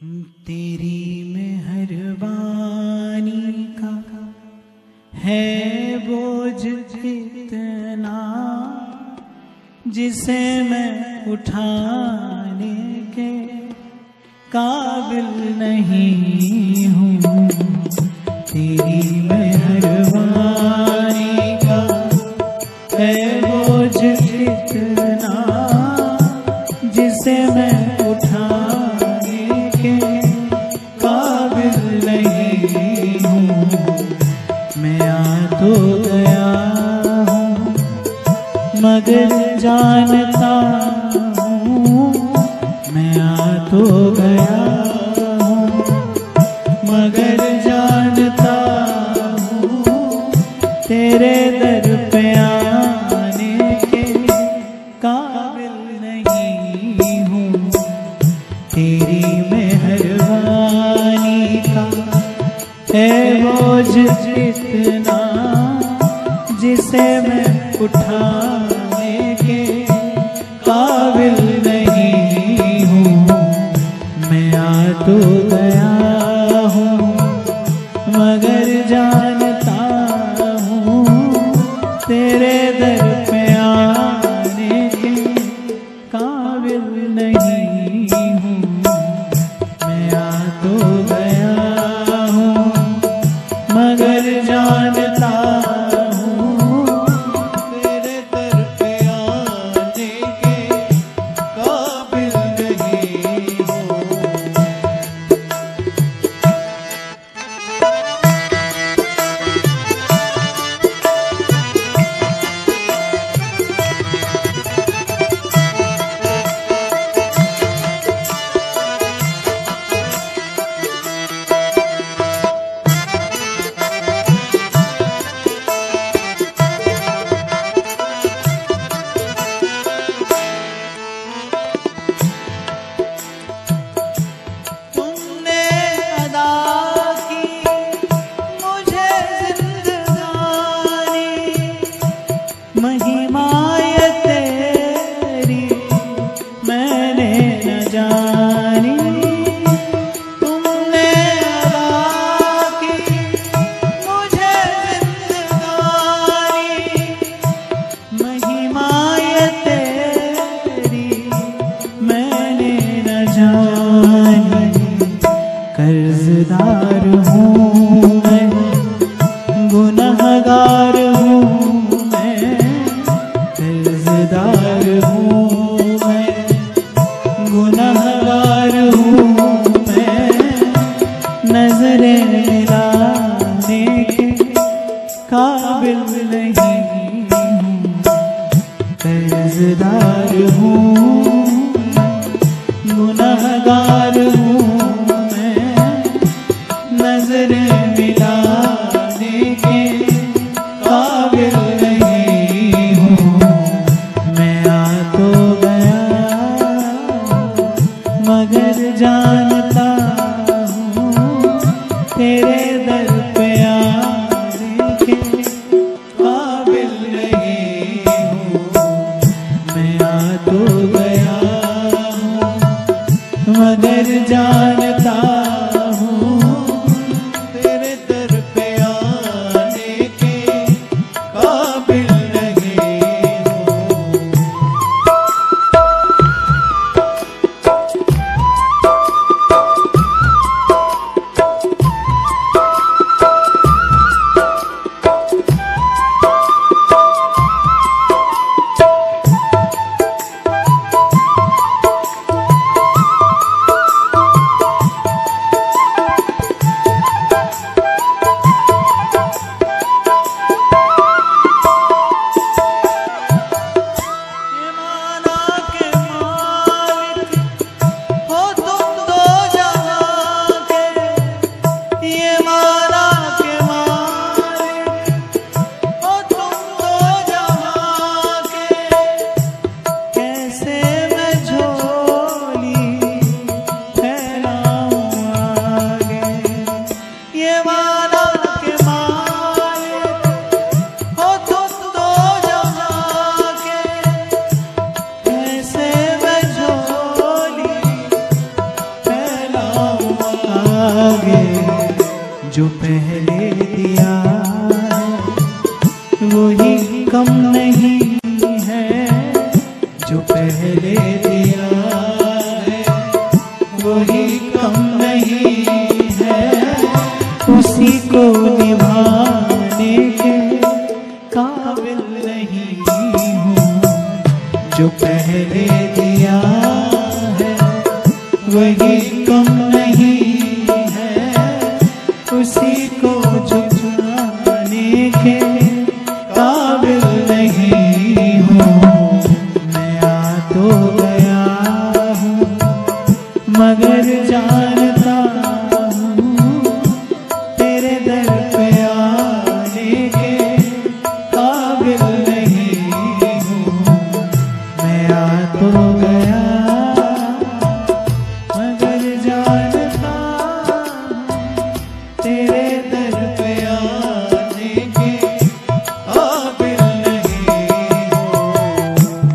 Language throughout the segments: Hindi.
तेरी मेहरबानी का है बोझ इतना जिसे मैं उठाने के काबिल नहीं हूँ। तेरी मेहरबानी का है बोझ इतना जिसे मैं उठाने के काबिल नहीं हूँ। मैं आ तो गया हूँ मगर जानता हूँ, मैं आ तो गया हूँ मगर जानता हूँ तेरे दर पे आने के काबिल नहीं हूँ। तेरी मेहरबानी का है बोझ इतना जिसे मैं उठाने के काबिल नहीं हूँ। मैं आ तो गया हूँ मगर जानता हूँ तेरे दर पे आने के काबिल नहीं हूँ। मैं आ तो गया हूँ मगर जानता कर्जदार हूँ मैं, गुनहगार हूँ मैं, कर्जदार हूँ मैं, गुनहगार हूँ मैं, नजरें मिलाने के काबिल नहीं हूँ। कर्जदार हूँ गुनहगार हूँ नजरें मिलाने के काबिल नहीं हूँ। मैं आ तो गया मगर जानता हूँ तेरे दर पे आने के काबिल नहीं हूँ। मैं आ तो गया हूँ मगर जानता आगे जो पहले दिया है वही कम नहीं है, जो पहले दिया है वही कम नहीं है, उसी को निभाने के काबिल नहीं हूँ। जो पहले दिया है वही कम नहीं है, उसी को झुकाने के काबिल नहीं हूँ। मैं आ तो गया हूँ मगर जानता हूँ तेरे दर पे आने के काबिल नहीं हूँ। मैं आ तो गया मगर जानता हूँ तेरे दर पे आने के काबिल नहीं हूँ।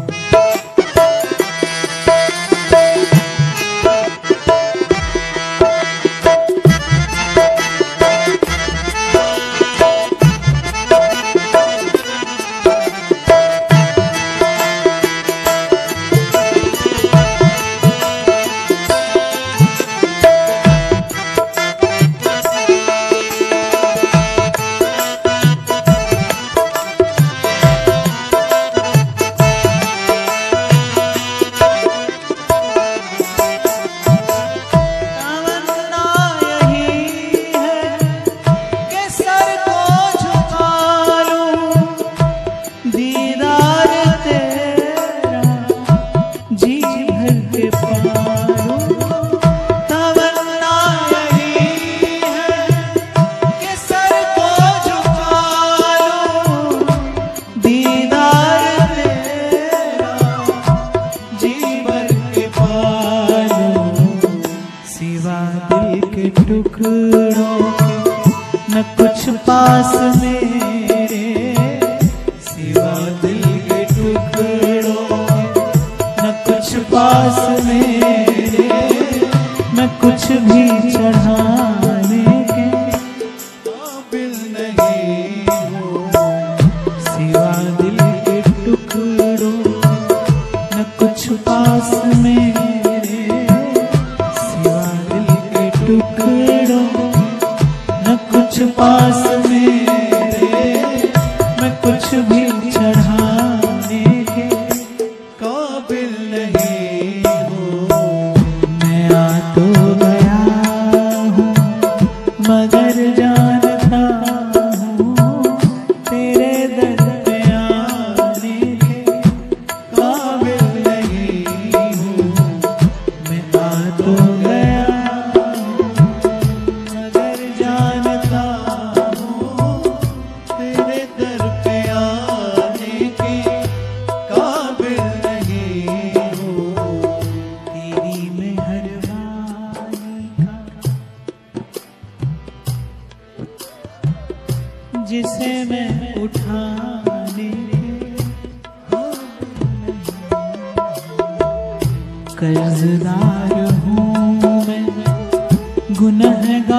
टुकड़ों न कुछ पास मेरे, सिवा दिल के टुकड़ों न कुछ पास मेरे, मैं कुछ भी चढ़ाने के काबिल नहीं हूँ। सिवा दिल के टुकड़ों न कुछ पास मेरे, सिवा दिल के टुकड़ों न कुछ पास मेरे, मैं कुछ भी चढ़ाने के काबिल नहीं हूँ। मैं आ तो गया हूँ मगर जानता हूँ तेरे दर पे आने के काबिल नहीं हूँ। मैं आ तो गया मगर जानता हूँ तेरे दर पे आने के काबिल नहीं हूँ। तेरी मेहरबानी का जिसे मैं उठाने कर्जदार हूँ मैं, गुनहगार